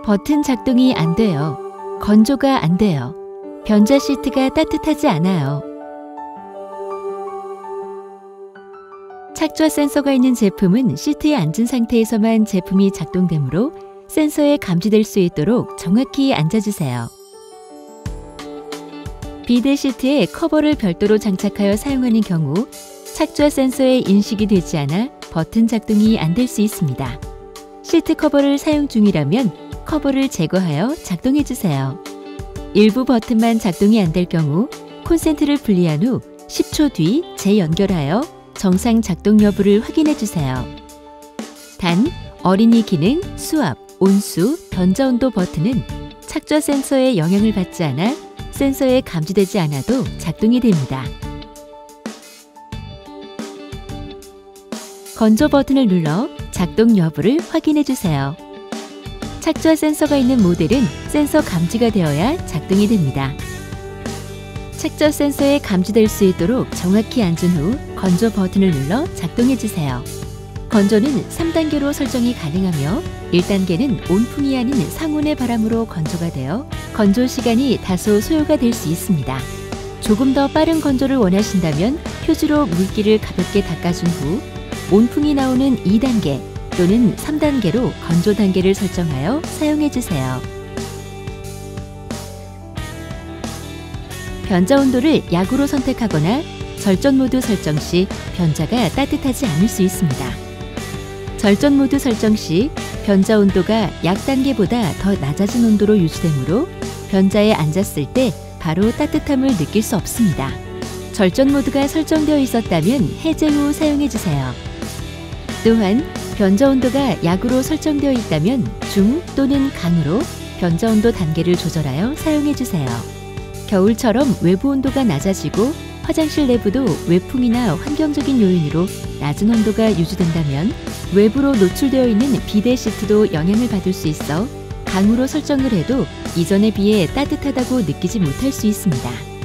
버튼 작동이 안 돼요. 건조가 안 돼요. 변자 시트가 따뜻하지 않아요. 착좌 센서가 있는 제품은 시트에 앉은 상태에서만 제품이 작동되므로 센서에 감지될 수 있도록 정확히 앉아주세요. 비대 시트에 커버를 별도로 장착하여 사용하는 경우 착좌 센서에 인식이 되지 않아 버튼 작동이 안 될 수 있습니다. 시트 커버를 사용 중이라면 커버를 제거하여 작동해주세요. 일부 버튼만 작동이 안 될 경우 콘센트를 분리한 후 10초 뒤 재연결하여 정상 작동 여부를 확인해주세요. 단, 어린이 기능, 수압, 온수, 변자 온도 버튼은 착좌 센서에 영향을 받지 않아 센서에 감지되지 않아도 작동이 됩니다. 건조 버튼을 눌러 작동 여부를 확인해주세요. 착좌 센서가 있는 모델은 센서 감지가 되어야 작동이 됩니다. 착좌 센서에 감지될 수 있도록 정확히 앉은 후 건조 버튼을 눌러 작동해주세요. 건조는 3단계로 설정이 가능하며 1단계는 온풍이 아닌 상온의 바람으로 건조가 되어 건조 시간이 다소 소요가 될 수 있습니다. 조금 더 빠른 건조를 원하신다면 휴지로 물기를 가볍게 닦아준 후 온풍이 나오는 2단계 또는 3단계로 건조 단계를 설정하여 사용해주세요. 변자 온도를 약으로 선택하거나 절전 모드 설정 시 변자가 따뜻하지 않을 수 있습니다. 절전 모드 설정 시 변자 온도가 약 단계보다 더 낮아진 온도로 유지되므로 변자에 앉았을 때 바로 따뜻함을 느낄 수 없습니다. 절전 모드가 설정되어 있었다면 해제 후 사용해주세요. 또한 변자 온도가 약으로 설정되어 있다면 중 또는 강으로 변자 온도 단계를 조절하여 사용해주세요. 겨울처럼 외부 온도가 낮아지고 화장실 내부도 외풍이나 환경적인 요인으로 낮은 온도가 유지된다면 외부로 노출되어 있는 비대 시트도 영향을 받을 수 있어 강으로 설정을 해도 이전에 비해 따뜻하다고 느끼지 못할 수 있습니다.